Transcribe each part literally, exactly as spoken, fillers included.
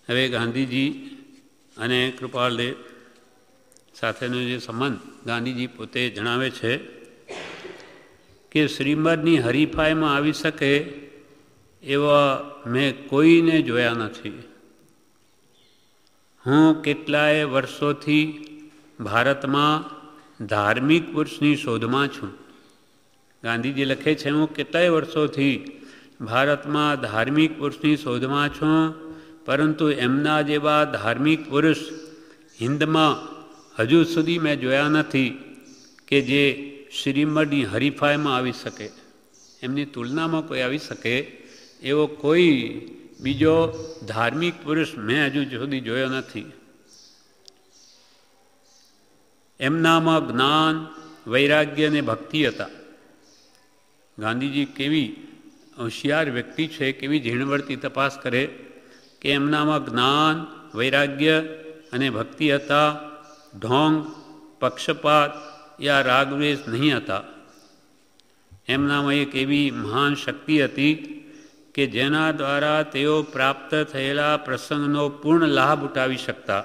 હવે ગાંધીજી અને કૃપાલદેવ સાથેનો જે સંબંધ ગાંધીજી પોતે જણાવે છે કે શ્રીમદની હરીફાઈમાં આવી શકે એવા મેં કોઈને જોયા નથી. હું કેટલાય વર્ષોથી ભારતમાં ધાર્મિક પુરુષની શોધમાં છું. ગાંધીજી લખે છે, હું કેટલાય વર્ષોથી ભારતમાં ધાર્મિક પુરુષની શોધમાં છું, પરંતુ એમના જેવા ધાર્મિક પુરુષ હિન્દમાં હજુ સુધી મેં જોયા નથી કે જે શ્રીમદની હરીફાઈમાં આવી શકે, એમની તુલનામાં કોઈ આવી શકે એવો કોઈ બીજો ધાર્મિક પુરુષ મેં હજુ સુધી જોયો નથી. એમનામાં જ્ઞાન, વૈરાગ્ય અને ભક્તિ હતા. ગાંધીજી કેવી હોશિયાર વ્યક્તિ છે, કેવી ઝીણવટથી તપાસ કરે કે એમનામાં જ્ઞાન, વૈરાગ્ય અને ભક્તિ હતા. ઢોંગ, પક્ષપાત યા રાગદ્વેષ નહીં હતા. એમનામાં એક એવી મહાન શક્તિ હતી કે જેના દ્વારા તેઓ પ્રાપ્ત થયેલા પ્રસંગનો પૂર્ણ લાભ ઉઠાવી શકતા.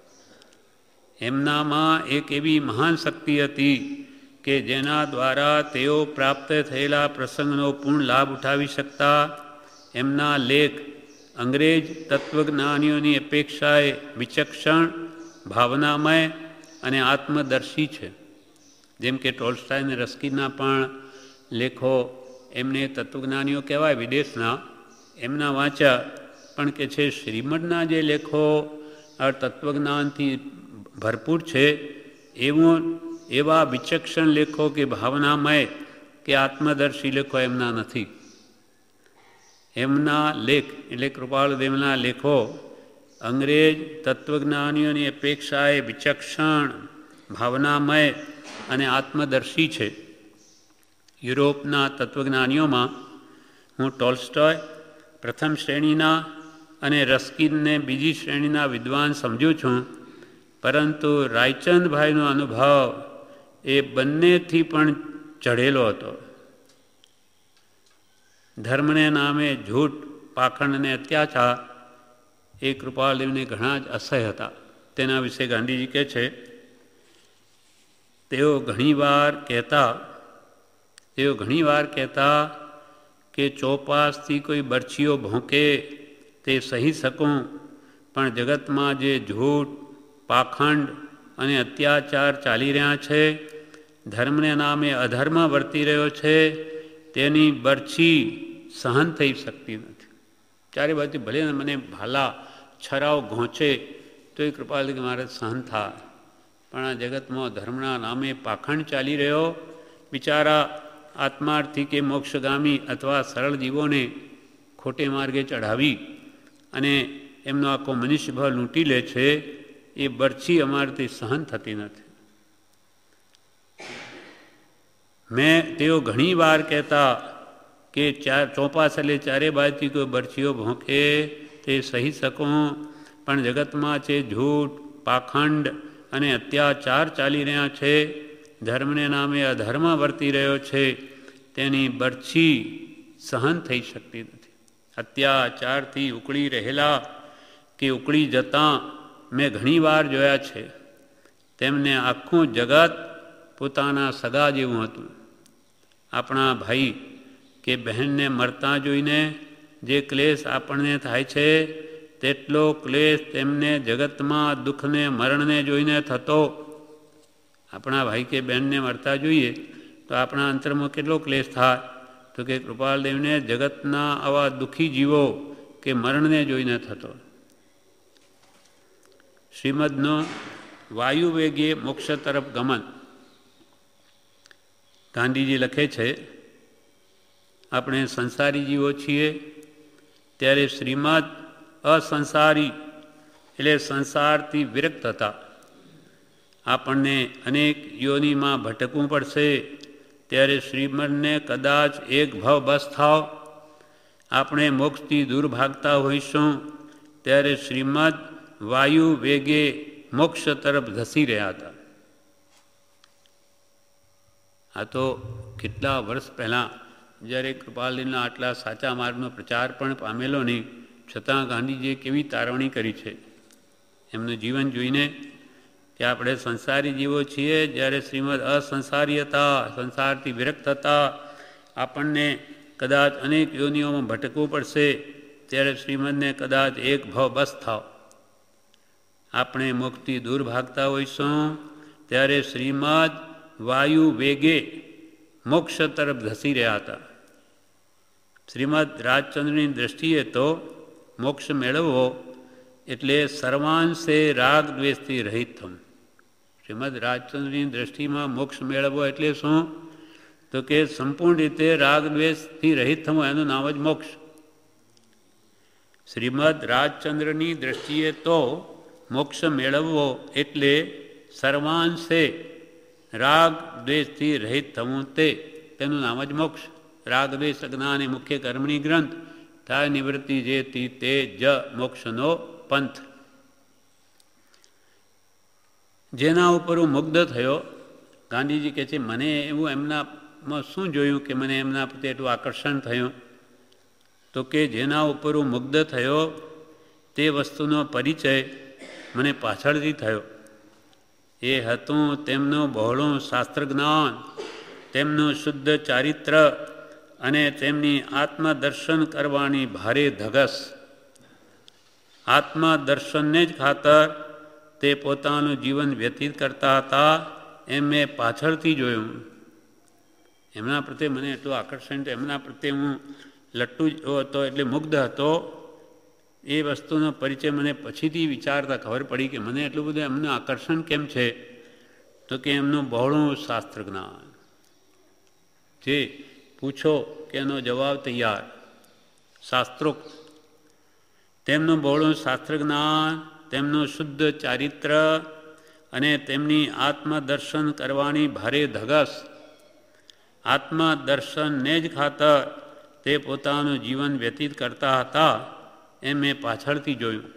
એમનામાં એક એવી મહાન શક્તિ હતી કે જેના દ્વારા તેઓ પ્રાપ્ત થયેલા પ્રસંગનો પૂર્ણ લાભ ઉઠાવી શકતા. એમના લેખ અંગ્રેજ તત્વજ્ઞાનીઓની અપેક્ષાએ વિચક્ષણ, ભાવનામય અને આત્મદર્શી છે. જેમ કે ટોલ્સ્ટોય અને રસ્કિનના પણ લેખો એમને તત્વજ્ઞાનીઓ કહેવાય વિદેશના, એમના વાંચ્યા, પણ કે છે શ્રીમદના જે લેખો આ તત્વજ્ઞાનથી ભરપૂર છે, એવું એવા વિચક્ષણ લેખો કે ભાવનામય કે આત્મદર્શી લેખો એમના નથી. એમના લેખ એટલે કૃપાલદેવના લેખો અંગ્રેજ તત્વજ્ઞાનીઓની અપેક્ષાએ વિચક્ષણ, ભાવનામય અને આત્મદર્શી છે. યુરોપના તત્વજ્ઞાનીઓમાં હું ટોલ્સ્ટોય પ્રથમ શ્રેણીના અને રસ્કિનને બીજી શ્રેણીના વિદ્વાન સમજું છું, પરંતુ રાયચંદભાઈનો અનુભવ એ બંનેથી પણ ચઢેલો હતો. ધર્મને નામે જૂઠ, પાખંડ અને અત્યાચાર એ કૃપાલદેવને ઘણા જ અસહ્ય હતા. તેના વિશે ગાંધીજી કહે છે, તેઓ ઘણીવાર કહેતા તેઓ ઘણીવાર કહેતા કે ચોપાસથી કોઈ બરછીઓ ભોંકે તે સહી શકું, પણ જગતમાં જે જૂઠ, પાખંડ અને અત્યાચાર ચાલી રહ્યા છે, ધર્મને નામે અધર્મ વર્તી રહ્યો છે, તેની બરછી સહન થઈ શકતી નથી. ચારે બાજુ ભલે મને ભાલા છરાઓ ઘોંચે તો એ કૃપાલદેવ મારે સહન થાય, પણ આ જગતમાં ધર્મના નામે પાખંડ ચાલી રહ્યો, બિચારા આત્માર્થી કે મોક્ષગામી અથવા સરળ જીવોને ખોટે માર્ગે ચઢાવી અને એમનો આખો મનુષ્યભાવ લૂંટી લે છે, એ બરછી અમારાથી સહન થતી નથી. મેં તેઓ ઘણી વાર કહેતા કે ચાર ચોપાસ એટલે ચારે બાજુથી કોઈ બરછીઓ ભોંકે તે સહી શકું, પણ જગતમાં છે જૂઠ, પાખંડ અને અત્યાચાર ચાલી રહ્યા છે, ધર્મને નામે અધર્મ વર્તી રહ્યો છે, તેની બરછી સહન થઈ શકતી નથી. અત્યાચારથી ઉકળી રહેલા કે ઉકળી જતાં મેં ઘણીવાર જોયા છે. તેમને આખું જગત પોતાના સગા જેવું હતું. આપણા ભાઈ કે બહેનને મરતા જોઈને જે ક્લેશ આપણને થાય છે, તેટલો ક્લેશ તેમને જગતમાં દુઃખને, મરણને જોઈને થતો. આપણા ભાઈ કે બહેનને મરતા જોઈએ તો આપણા અંતરમાં કેટલો ક્લેશ થાય, તો કે કૃપાલદેવને જગતના આવા દુઃખી જીવો કે મરણને જોઈને થતો. શ્રીમદનો વાયુવેગે મોક્ષ તરફ ગમન. ગાંધીજી લખે છે, આપણે સંસારી જીવો છીએ, ત્યારે શ્રીમદ અસંસારી એટલે સંસારથી વિરક્ત હતા. આપણને અનેક યોનિમાં ભટકવું પડશે, ત્યારે શ્રીમદને કદાચ એક ભવ બસ થાવ. આપણે મોક્ષથી દૂર ભાગતા હોઈશું, ત્યારે શ્રીમદ વાયુ વેગે મોક્ષ તરફ ધસી રહ્યા હતા. આ તો કેટલા વર્ષ પહેલાં જ્યારે કૃપાલદેવના આટલા સાચા માર્ગનો પ્રચાર પણ પામેલો નહીં, છતાં ગાંધીજીએ કેવી તારવણી કરી છે એમનું જીવન જોઈને કે આપણે સંસારી જીવો છીએ. જ્યારે શ્રીમદ અસંસારી હતા, સંસારથી વિરક્ત હતા, આપણને કદાચ અનેક યોનિઓમાં ભટકવું પડશે, ત્યારે શ્રીમદને કદાચ એક ભાવ બસ થાવ. આપણે મોક્ષથી દૂર ભાગતા હોઈશું ત્યારે શ્રીમદ વાયુ વેગે મોક્ષ તરફ ધસી રહ્યા હતા. શ્રીમદ રાજચંદ્રની દૃષ્ટિએ તો મોક્ષ મેળવવો એટલે સર્વાંશે રાગ દ્વેષથી રહિત થવું. શ્રીમદ રાજચંદ્રની દૃષ્ટિમાં મોક્ષ મેળવવો એટલે શું? તો કે સંપૂર્ણ રીતે રાગ દ્વેષથી રહિત થવું, એનું નામ જ મોક્ષ. શ્રીમદ રાજચંદ્રની દૃષ્ટિએ તો મોક્ષ મેળવવો એટલે સર્વાંશે રાગ દ્વેષથી રહિત થવું, તે તેનું નામ જ મોક્ષ. રાગ દ્વેષ જ્ઞાન એ મુખ્ય કર્મણી ગ્રંથ, થાય નિવૃત્તિ જે તે જ મોક્ષનો પંથ. જેના ઉપર હું મુગ્ધ થયો, ગાંધીજી કહે છે મને એવું એમનામાં શું જોયું કે મને એમના પ્રત્યે એટલું આકર્ષણ થયું? તો કે જેના ઉપર હું મુગ્ધ થયો તે વસ્તુનો પરિચય મને પાછળથી થયો. એ હતું તેમનું બહોળું શાસ્ત્ર જ્ઞાન, તેમનું શુદ્ધ ચારિત્ર અને તેમની આત્મદર્શન કરવાની ભારે ધગસ. આત્મદર્શનને જ ખાતર તે પોતાનું જીવન વ્યતીત કરતા હતા, એમ મેં પાછળથી જોયું. એમના પ્રત્યે મને એટલું આકર્ષણ, એમના પ્રત્યે હું લટ્ટુ હતો એટલે મુગ્ધ હતો. એ વસ્તુનો પરિચય મને પછીથી વિચારતા ખબર પડી કે મને એટલું બધું એમનું આકર્ષણ કેમ છે? તો કે એમનું બહોળું શાસ્ત્ર જ્ઞાન. જે પૂછો કે એનો જવાબ તૈયાર, શાસ્ત્રોક્ત. તેમનું બહોળું શાસ્ત્ર જ્ઞાન, તેમનું શુદ્ધ ચારિત્ર અને તેમની આત્મદર્શન કરવાની ભારે ધગસ. આત્મદર્શનને જ ખાતર તે પોતાનું જીવન વ્યતીત કરતા હતા, એમ મેં પાછળથી જોયું.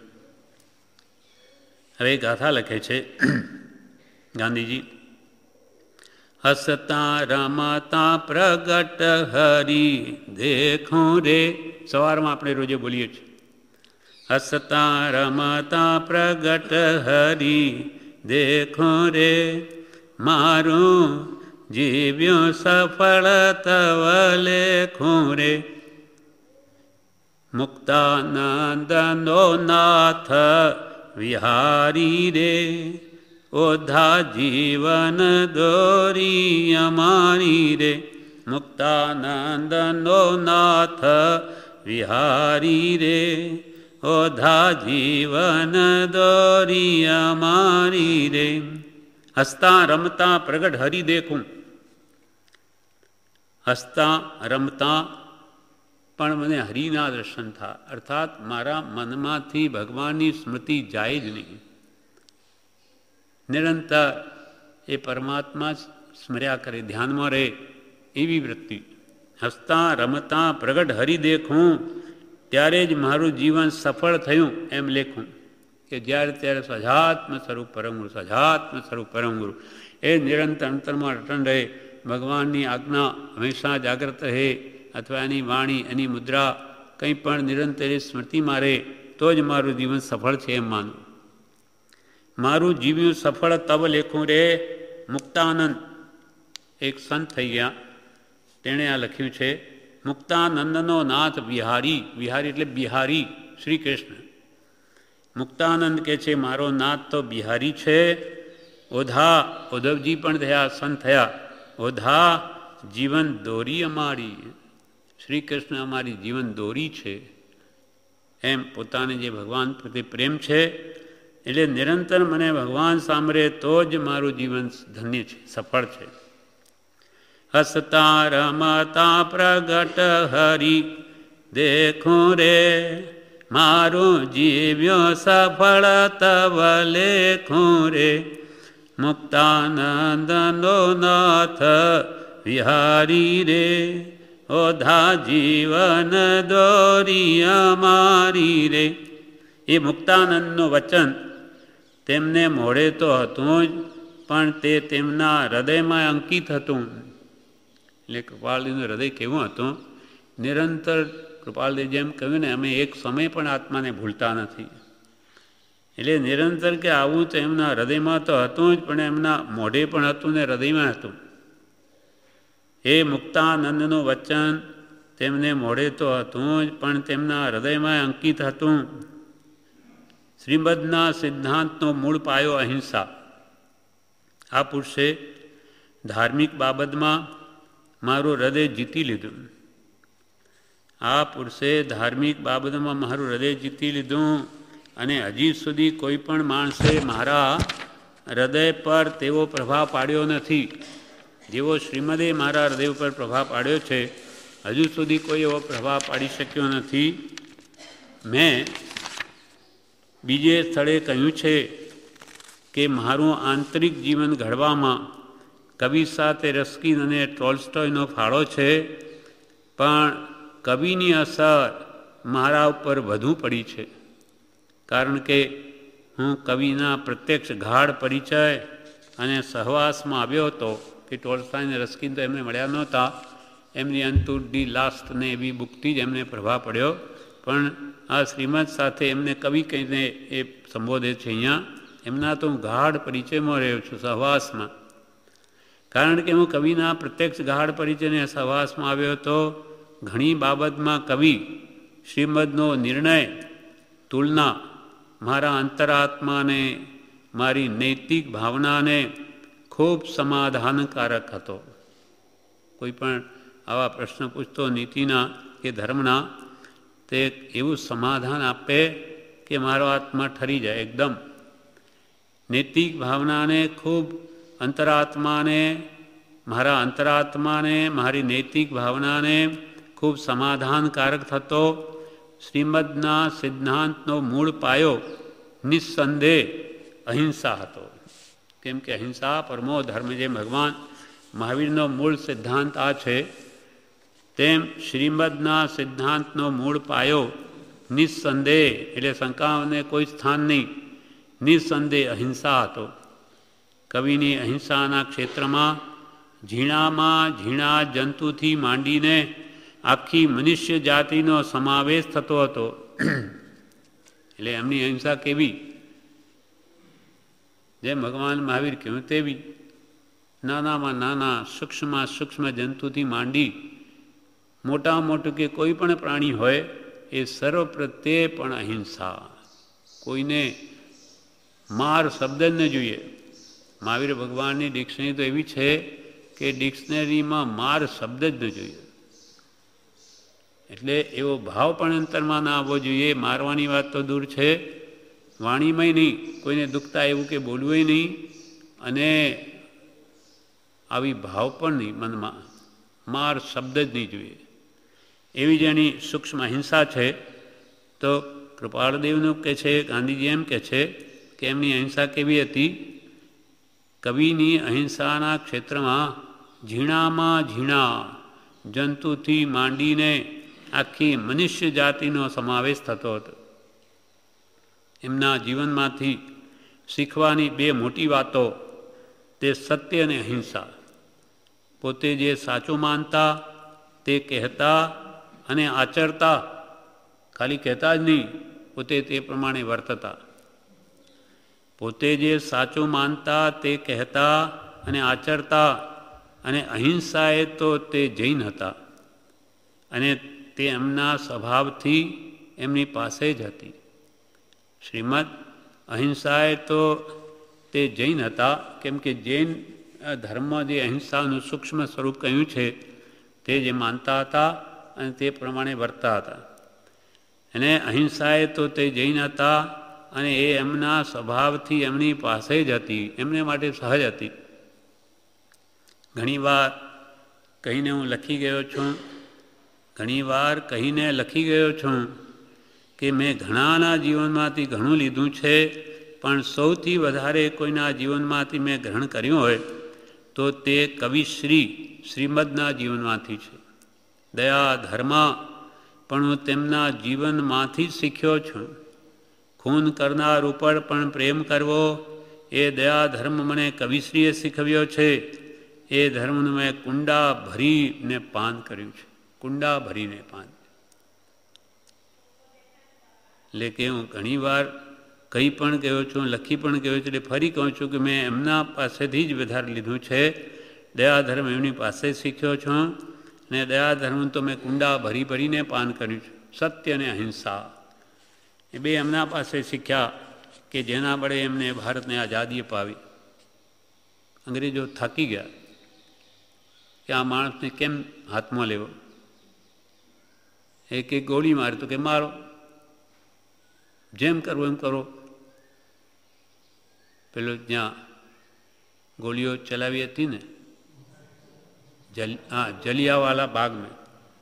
હવે ગાથા લખે છે ગાંધીજી, હસતા રમતા પ્રગટ હરી દેખું રે. સવારમાં આપણે રોજે બોલીએ છીએ, હસતા રમતા પ્રગટ હરી દેખું રે, મારું જીવ્યું સફળ તવ લેખું રે. મુક્તાનંદનો નાથ વિહારી રે, ઓધા જીવન દોરી અમારી રે. મુક્તાનંદનો નાથ વિહારી રે, ઓધા જીવન દોરી અમારી રે. હસતા રમતા પ્રગટ હરી દેખું. હસતા રમતા પણ મને હરિના દર્શન થાય, અર્થાત મારા મનમાંથી ભગવાનની સ્મૃતિ જાય જ નહીં. નિરંતર એ પરમાત્મા સ્મર્યા કરે, ધ્યાનમાં રહે, એવી વૃત્તિ. હસતા રમતા પ્રગટ હરિ દેખું, ત્યારે જ મારું જીવન સફળ થયું એમ લેખું. કે જ્યારે ત્યારે સજાત્મ સ્વરૂપ પરમગુરુ, સજાત્મ સ્વરૂપ પરમગુરુ એ નિરંતર અંતરમાં રટન રહે. ભગવાનની આજ્ઞા હંમેશા જાગ્રત રહે, અથવા એની વાણી, એની મુદ્રા કંઈ પણ નિરંતર સ્મૃતિ મારે તો જ મારું જીવન સફળ છે એમ માનું. મારું જીવ્યું સફળ તબ લેખું રે. મુક્તાનંદ એક સંત થઈ ગયા, તેણે આ લખ્યું છે, મુક્તાનંદનો નાથ વિહારી. વિહારી એટલે બિહારી, શ્રી કૃષ્ણ. મુક્તાનંદ કે છે મારો નાથ તો બિહારી છે. ઓધા, ઉદ્ધવજી પણ થયા, સંત થયા. ઓધા જીવન દોરી અમારી, શ્રી કૃષ્ણ અમારી જીવન દોરી છે. એમ પોતાને જે ભગવાન પ્રત્યે પ્રેમ છે, એટલે નિરંતર મને ભગવાન સાંભળે તો જ મારું જીવન ધન્ય છે, સફળ છે. હસતા રમતા પ્રગટ હરી દેખું રે, મારું જીવ્યો સફળ તવ લેખું રે. મુક્તાનંદનો નાથ વિહારી રે, ઓધા જીવન દોરી અમારી રે. એ મુક્તાનંદનું વચન તેમને મોઢે તો હતું જ, પણ તે તેમના હૃદયમાં અંકિત હતું. એટલે કપાળીનું હૃદય કેવું હતું? નિરંતર કૃપાલદેવજી એમ કહ્યું ને, અમે એક સમય પણ આત્માને ભૂલતા નથી. એટલે નિરંતર કે આવું તો એમના હૃદયમાં તો હતું જ, પણ એમના મોઢે પણ હતું ને હૃદયમાં હતું. એ મુક્તાનંદનું વચન તેમને મોઢે તો હતું જ, પણ તેમના હૃદયમાં અંકિત હતું. શ્રીમદના સિદ્ધાંતનો મૂળ પાયો અહિંસા. આ પુરુષે ધાર્મિક બાબતમાં મારું હૃદય જીતી લીધું. આ પુરુષે ધાર્મિક બાબતમાં મારું હૃદય જીતી લીધું અને હજી સુધી કોઈ પણ માણસે મારા હૃદય પર તેવો પ્રભાવ પાડ્યો નથી જેવો શ્રીમદે મારા હૃદય ઉપર પ્રભાવ પાડ્યો છે. હજુ સુધી કોઈ એવો પ્રભાવ પાડી શક્યો નથી. મેં બીજે સ્થળે કહ્યું છે કે મારું આંતરિક જીવન ઘડવામાં કવિ સાથે રસ્કિન અને ટોલ્સ્ટોયનો ફાળો છે, પણ કવિની અસર મારા ઉપર વધુ પડી છે. કારણ કે હું કવિના પ્રત્યક્ષ ગાઢ પરિચય અને સહવાસમાં આવ્યો હતો કે ટોલ્સ્ટોય અને રસ્કિન તો એમને મળ્યા નહોતા. એમની અનટુ ધી લાસ્ટ ને એવી બુકથી જ એમને પ્રભાવ પડ્યો, પણ આ શ્રીમદ સાથે એમને કવિ કહીને એ સંબોધે છે. અહીંયા એમના તો હું ગાઢ પરિચયમાં રહ્યો છું, સહવાસમાં. કારણ કે હું કવિના પ્રત્યક્ષ ગાઢ પરિચયને સહવાસમાં આવ્યો હતો. ઘણી બાબતમાં કવિ શ્રીમદનો નિર્ણય તુલના મારા અંતરાત્માને, મારી નૈતિક ભાવનાને ખૂબ સમાધાનકારક હતો. કોઈ પણ આવા પ્રશ્ન પૂછતો નીતિના કે ધર્મના, તે એવું સમાધાન આપે કે મારો આત્મા ઠરી જાય એકદમ. નૈતિક ભાવનાને ખૂબ અંતરાત્માને, મારા અંતરાત્માને, મારી નૈતિક ભાવનાને ખૂબ સમાધાનકારક થતો. શ્રીમદના સિદ્ધાંતનો મૂળ પાયો નિસ્સંદેહ અહિંસા હતો. કેમ કે અહિંસા પરમો ધર્મ, જેમ ભગવાન મહાવીરનો મૂળ સિદ્ધાંત આ છે, તેમ શ્રીમદના સિદ્ધાંતનો મૂળ પાયો નિસ્સંદેહ, એટલે શંકાઓને કોઈ સ્થાન નહીં, નિસ્સંદેહ અહિંસા હતો. કવિની અહિંસાના ક્ષેત્રમાં ઝીણામાં ઝીણા જંતુથી માંડીને આખી મનુષ્ય જાતિનો સમાવેશ થતો હતો. એટલે એમની અહિંસા કેવી? જેમ ભગવાન મહાવીર કહ્યું તેવી. નાનામાં નાના સૂક્ષ્મમાં સૂક્ષ્મ જંતુથી માંડી મોટા મોટું કે કોઈ પણ પ્રાણી હોય એ સર્વ પ્રત્યે પણ અહિંસા. કોઈને માર શબ્દ જ ન જોઈએ. મહાવીર ભગવાનની ડિક્શનરી તો એવી છે કે ડિક્શનરીમાં માર શબ્દ જ ન જોઈએ. એટલે એવો ભાવ પણ અંતરમાં ના આવવો જોઈએ. મારવાની વાત તો દૂર છે, વાણીમાંય નહીં, કોઈને દુખતા એવું કે બોલવું નહીં, અને આવી ભાવ પણ નહીં મનમાં, માર શબ્દ જ નહીં જોઈએ. એવી જેની સૂક્ષ્મ અહિંસા છે. તો કૃપાળદેવનું કહે છે, ગાંધીજી એમ કહે છે કે એમની અહિંસા કેવી હતી? કવિની અહિંસાના ક્ષેત્રમાં ઝીણામાં ઝીણા જંતુથી માંડીને આખી મનુષ્ય જાતિનો સમાવેશ થતો હતો. એમના જીવનમાંથી શીખવાની બે મોટી વાતો, તે સત્ય અને અહિંસા. પોતે જે સાચું માનતા તે કહેતા અને આચરતા, ખાલી કહેતા જ નહીં, પોતે તે પ્રમાણે વર્તતા. પોતે જે સાચું માનતા તે કહેતા અને આચરતા, અને અહિંસાએ તો તે જૈન હતા, અને તે એમના સ્વભાવથી એમની પાસે જ હતી. શ્રીમદ અહિંસાએ તો તે જૈન હતા, કેમ કે જૈન ધર્મમાં જે અહિંસાનું સૂક્ષ્મ સ્વરૂપ કહ્યું છે તે જે માનતા હતા અને તે પ્રમાણે વર્તતા હતા. અને અહિંસાએ તો તે જૈન હતા, અને એ એમના સ્વભાવથી એમની પાસે જ હતી, એમને માટે સહજ હતી. ઘણીવાર કહીને હું લખી ગયો છું, ઘણીવાર કહીને લખી ગયો છું કે મેં ઘણાના જીવનમાંથી ઘણું લીધું છે, પણ સૌથી વધારે કોઈના જીવનમાંથી મેં ગ્રહણ કર્યું હોય તો તે કવિશ્રી શ્રીમદના જીવનમાંથી છે. દયા ધર્મ પણ હું તેમના જીવનમાંથી જ શીખ્યો છું. ખૂન કરનાર ઉપર પણ પ્રેમ કરવો, એ દયા ધર્મ મને કવિશ્રીએ શીખવ્યો છે. એ ધર્મનું મેં કુંડા ભરીને પાન કર્યું છે, કુંડા ભરીને પાન. એટલે કે હું ઘણીવાર કહી પણ ગયો છું, લખી પણ ગયો છું, એટલે ફરી કહું છું કે મેં એમના પાસેથી જ વધારે લીધું છે. દયાધર્મ એમની પાસે શીખ્યો છું, ને દયાધર્મ તો મેં કુંડા ભરી ભરીને પાન કર્યું છે. સત્ય અને અહિંસા એ બે એમના પાસે શીખ્યા કે જેના વડે એમને ભારતને આઝાદી અપાવી. અંગ્રેજો થાકી ગયા કે આ માણસને કેમ હાથમાં લેવો. એક એક ગોળી મારે તો કે મારો, જેમ કરવું એમ કરો. પેલો જ્યાં ગોળીઓ ચલાવી હતી ને જલ હા જલિયાવાલા બાગ મેં,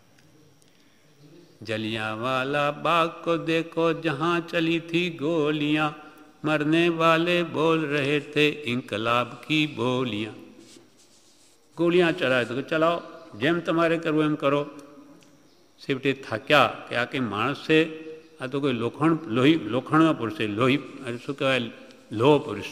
जलियांवाला बाग को देखो जहाँ चली थी गोलियाँ, मरने वाले बोल रहे थे इंकलाब की बोलियाँ. ગોળીਆਂ ચલાવે તો કે ચલાવો, જેમ તમારે કરવું એમ કરો. છેવટે થાક્યા કે આ કંઈ માણસ છે, આ તો કોઈ લોખંડ લોહી લોખંડનો પુરુષ છે, લોહી શું કહેવાય લોહ પુરુષ.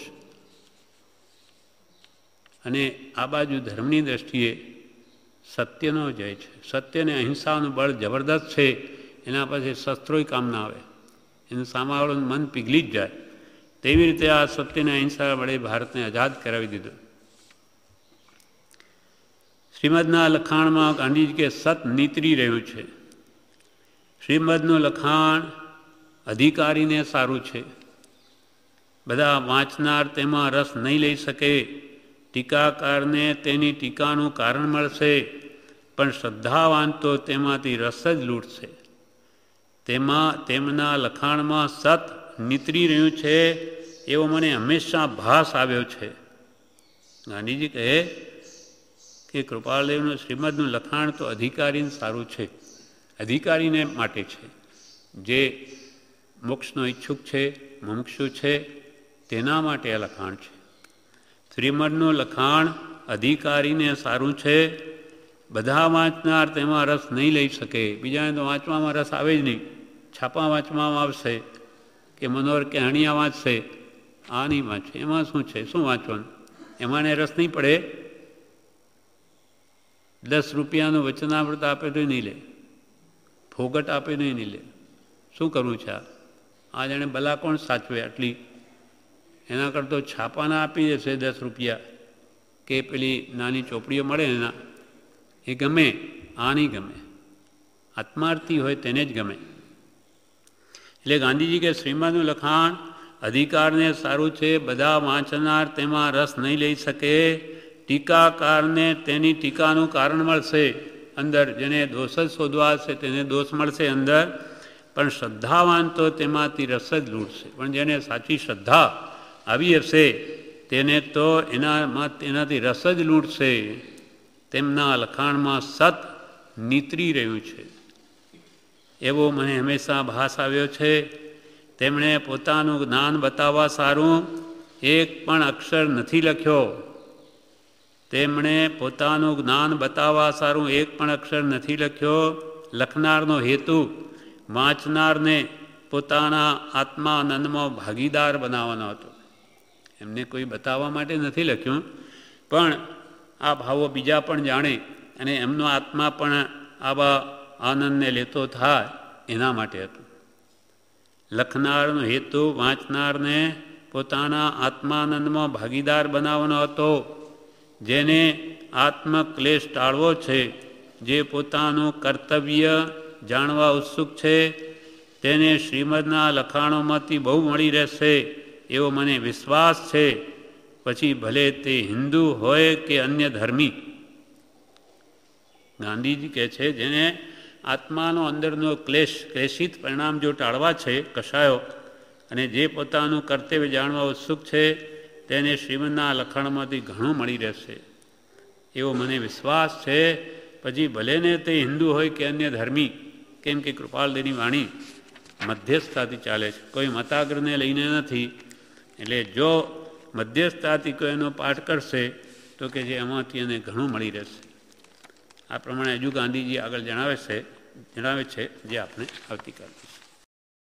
અને આ બાજુ ધર્મની દ્રષ્ટિએ સત્યનો જય છે. સત્ય અને અહિંસાનું બળ જબરદસ્ત છે. એના પાસે શસ્ત્રોય કામ ના આવે, એનું સામાવાળું મન પીગલી જ જાય. તેવી રીતે આ સત્યને અહિંસા વડે ભારતને આઝાદ કરાવી દીધું. શ્રીમદના લખાણમાં ગાંધીજી કે સત નીતરી રહ્યું છે. શ્રીમદનું લખાણ અધિકારીને સારું છે. બધા વાંચનાર તેમાં રસ નહીં લઈ શકે. ટીકાકારને તેની ટીકાનું કારણ મળશે, પણ શ્રદ્ધાવાન તો તેમાંથી રસ જ લૂંટશે. તેમાં તેમના લખાણમાં સત નીતરી રહ્યું છે એવો મને હંમેશા ભાસ આવ્યો છે. ગાંધીજી કહે કે કૃપાળદેવનું શ્રીમદનું લખાણ તો અધિકારીને સારું છે, અધિકારીને માટે છે. જે મોક્ષનો ઈચ્છુક છે, મુમુક્ષુ છે, તેના માટે આ લખાણ છે. શ્રીમદનું લખાણ અધિકારીને સારું છે. બધા વાંચનાર તેમાં રસ નહીં લઈ શકે. બીજાને તો વાંચવામાં રસ આવે જ નહીં. છાપા વાંચવામાં આવશે કે મનોહર કે હણિયા વાંચશે, આ નહીં વાંચે. એમાં શું છે, શું વાંચવાનું? એમાંને રસ નહીં પડે. દસ રૂપિયાનું વચનામૃત આપે તો નહીં લે, ફોગટ આપે તો નહીં લે. શું કરવું છે? આ આ જાણે ભલા કોણ સાચવે આટલી? એના કરતો છાપાના આપી દેશે દસ રૂપિયા કે પેલી નાની ચોપડીઓ મળે એના, એ ગમે. આ નહીં ગમે. આત્માર્થી હોય તેને જ ગમે. એટલે ગાંધીજી કે શ્રીમદનું લખાણ અધિકારને સારું છે. બધા વાંચનાર તેમાં રસ નહીં લઈ શકે. ટીકાકારને તેની ટીકાનું કારણ મળશે અંદર. જેને દોષ જ શોધવા હશે તેને દોષ મળશે અંદર, પણ શ્રદ્ધાવાન તો તેમાંથી રસ જ લૂંટશે. પણ જેને સાચી શ્રદ્ધા આવી હશે તેને તો એનામાં તેનાથી રસ જ લૂંટશે. તેમના લખાણમાં સત નીતરી રહ્યું છે એવો મને હંમેશા ભાસ આવ્યો છે. તેમણે પોતાનું જ્ઞાન બતાવવા સારું એક પણ અક્ષર નથી લખ્યો. તેમણે પોતાનું જ્ઞાન બતાવવા સારું એક પણ અક્ષર નથી લખ્યો. લખનારનો હેતુ વાંચનારને પોતાના આત્માનંદમાં ભાગીદાર બનાવવાનો હતો. એમને કોઈ બતાવવા માટે નથી લખ્યું, પણ આ ભાવો બીજા પણ જાણે અને એમનો આત્મા પણ આવા આનંદને લેતો થાય એના માટે હતું. લખનારનો હેતુ વાંચનારને પોતાના આત્માનંદમાં ભાગીદાર બનાવવાનો હતો. જેને આત્મક્લેશ ટાળવો છે, જે પોતાનું કર્તવ્ય જાણવા ઉત્સુક છે, તેને શ્રીમદના લખાણોમાંથી બહુ મળી રહેશે એવો મને વિશ્વાસ છે. પછી ભલે તે હિન્દુ હોય કે અન્ય ધર્મી. ગાંધીજી કહે છે જેને આત્માનો અંદરનો ક્લેશ ક્લેશિત પરિણામ જો ટાળવા છે, કશાયો, અને જે પોતાનું કર્તવ્ય જાણવા ઉત્સુક છે, તેને શ્રીમદના લખાણમાંથી ઘણું મળી રહેશે એવો મને વિશ્વાસ છે. પછી ભલે ને તે હિન્દુ હોય કે અન્ય ધર્મી, કેમ કે કૃપાલદેવની વાણી મધ્યસ્થતાથી ચાલે છે, કોઈ મતાગ્રને લઈને નથી. એટલે જો મધ્યસ્થતાથી કોઈ એનો પાઠ કરશે તો કે જે એમાંથી એને ઘણું મળી રહેશે. આ પ્રમાણે હજુ ગાંધીજી આગળ જણાવે છે જણાવે છે જે આપણે આવતીકાલે